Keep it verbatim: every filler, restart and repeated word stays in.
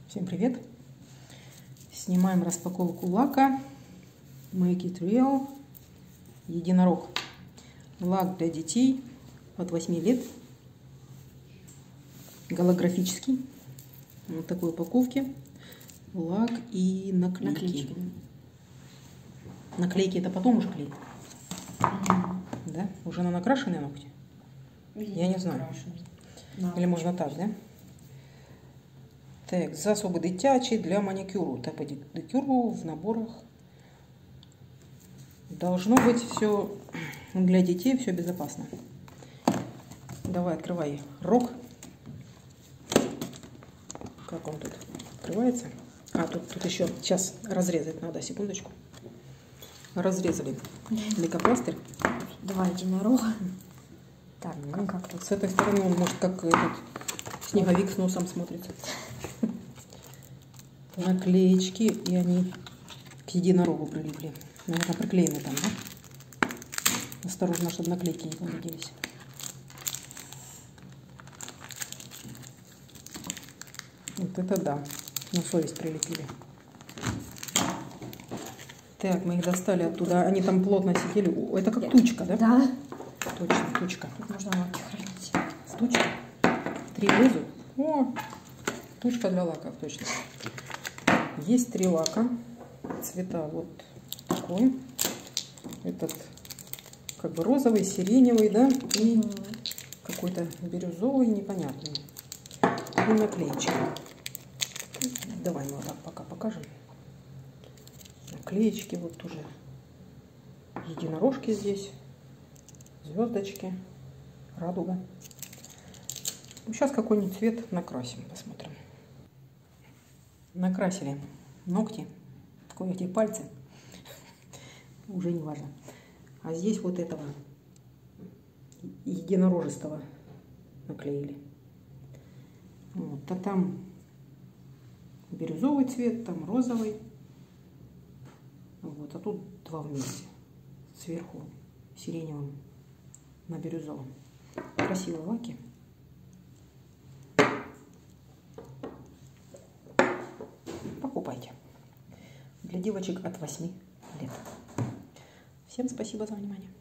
Всем привет! Снимаем распаковку лака Make It Real Единорог. Лак для детей от восьми лет. Голографический. Вот такой упаковки. Лак и наклейки. Наклейки, наклейки это потом уже клеить. Mm-hmm. Да? Уже на накрашенные ногти? Или Я не знаю. No. Или можно так, да? Так, засоби дитячі для маникюру та педикюру в наборах. Должно быть все для детей, все безопасно. Давай, открывай рог. Как он тут открывается? А, тут, тут еще сейчас разрезать надо, секундочку. Разрезали лейкопластырь. Два единорога. Так, ну, как тут? С этой стороны он может как этот снеговик с носом смотрится. Наклеечки, и они к единорогу прилипли. Наверное, приклеены там, да? Осторожно, чтобы наклейки не повредились. Вот это да, на совесть прилепили. Так, мы их достали оттуда. Они там плотно сидели. О, это как тучка, да? Да. Точно, тучка. Тут можно лаки хранить. Тучка. Три влезут. О, тучка для лаков, точно. Есть три лака. Цвета вот такой. Этот как бы розовый, сиреневый, да? И mm. какой-то бирюзовый, непонятный. И наклеечки. Давай мы вот так пока покажем. Наклеечки вот тоже. Единорожки здесь. Звездочки. Радуга. Сейчас какой-нибудь цвет накрасим, посмотрим. Накрасили ногти, кое-где пальцы, уже не важно. А здесь вот этого единорожистого наклеили. Вот. А там бирюзовый цвет, там розовый. Вот. А тут два вместе. Сверху сиреневым на бирюзовом. Красивые лаки. Покупайте. Для девочек от восьми лет. Всем спасибо за внимание.